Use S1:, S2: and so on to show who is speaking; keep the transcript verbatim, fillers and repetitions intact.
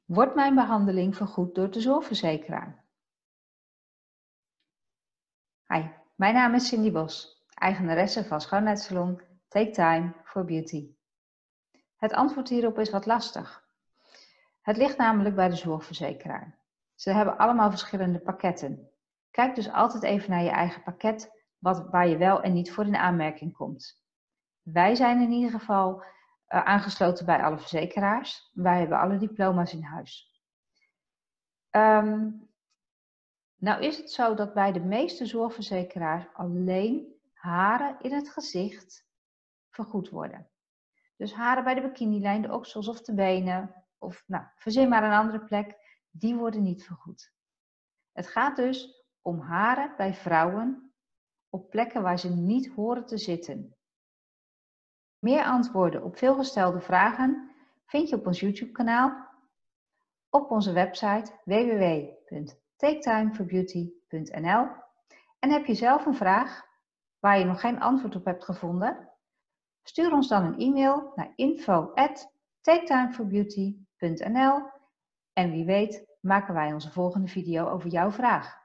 S1: Wordt mijn behandeling vergoed door de zorgverzekeraar? Hi, mijn naam is Cindy Bos, eigenaresse van schoonheidssalon Take Time for Beauty. Het antwoord hierop is wat lastig. Het ligt namelijk bij de zorgverzekeraar. Ze hebben allemaal verschillende pakketten. Kijk dus altijd even naar je eigen pakket, wat, waar je wel en niet voor in aanmerking komt. Wij zijn in ieder geval uh, aangesloten bij alle verzekeraars. Wij hebben alle diploma's in huis. Um, nou is het zo dat bij de meeste zorgverzekeraars alleen haren in het gezicht vergoed worden. Dus haren bij de bikinilijn, de oksels of de benen, of nou, verzin maar een andere plek, die worden niet vergoed. Het gaat dus om haren bij vrouwen op plekken waar ze niet horen te zitten. Meer antwoorden op veelgestelde vragen vind je op ons YouTube kanaal, op onze website w w w punt take time for beauty punt n l. En heb je zelf een vraag waar je nog geen antwoord op hebt gevonden? Stuur ons dan een e-mail naar info at take time for beauty punt n l en wie weet maken wij onze volgende video over jouw vraag.